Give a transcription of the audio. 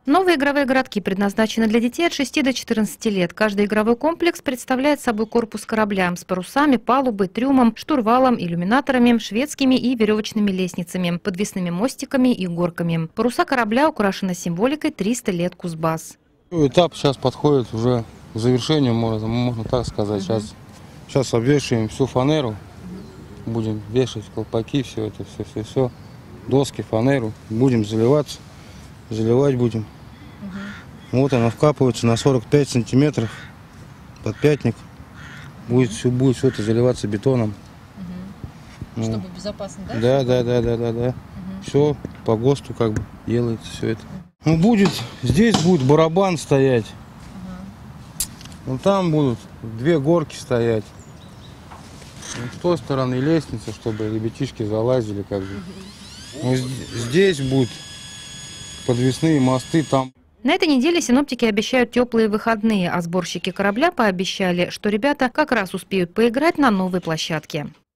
Новые игровые городки предназначены для детей от 6 до 14 лет. Каждый игровой комплекс представляет собой корпус корабля с парусами, палубой, трюмом, штурвалом, иллюминаторами, шведскими и веревочными лестницами, подвесными мостиками и горками. Паруса корабля украшены символикой «300 лет Кузбасс». Этап сейчас подходит уже к завершению, можно так сказать. Сейчас обвешиваем всю фанеру, будем вешать колпаки, все это, все, доски, фанеру, будем заливать будем. Вот она вкапывается на 45 сантиметров под пятник. Будет все это заливаться бетоном. Чтобы безопасно, да? Да. Все по ГОСТу как бы делается все это. Здесь будет барабан стоять. Вон там будут 2 горки стоять. С той стороны лестница, чтобы ребятишки залазили как бы. Здесь будут подвесные мосты там. На этой неделе синоптики обещают теплые выходные, а сборщики корабля пообещали, что ребята как раз успеют поиграть на новой площадке.